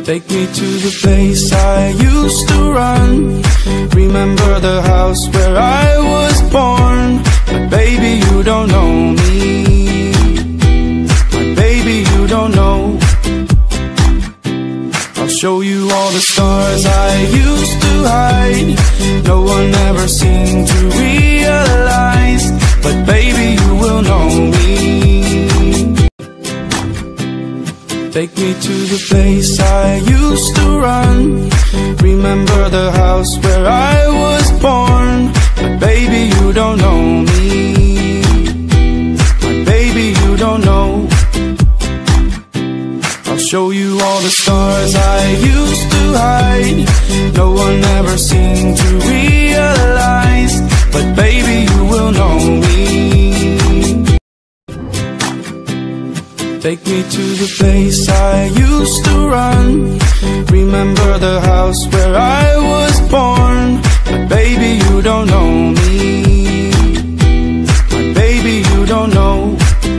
Take me to the place I used to run. Remember the house where I was born. But baby, you don't know me. My baby, you don't know. I'll show you all the stars I used to hide. No one ever seemed to realize. But baby, you will know me. Take me to the place I used to run. Remember the house where I was born. But baby, you don't know me. My baby, you don't know. I'll show you all the stars I used to hide. No one ever seemed to realize. But baby, you will know me. Take me to the place I used to run. Remember the house where I was born. But baby, you don't know me. My baby, you don't know.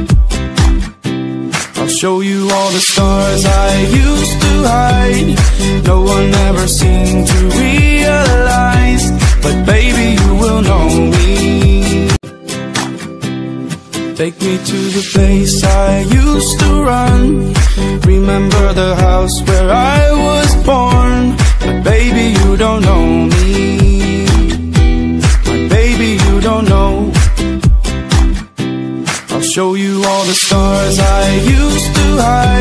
I'll show you all the stars I used to hide. No one ever seemed to realize. But baby, you will know me. Take me to the place I used to run. Remember the house where I was born. But baby, you don't know me. My baby, you don't know. I'll show you all the stars I used to hide.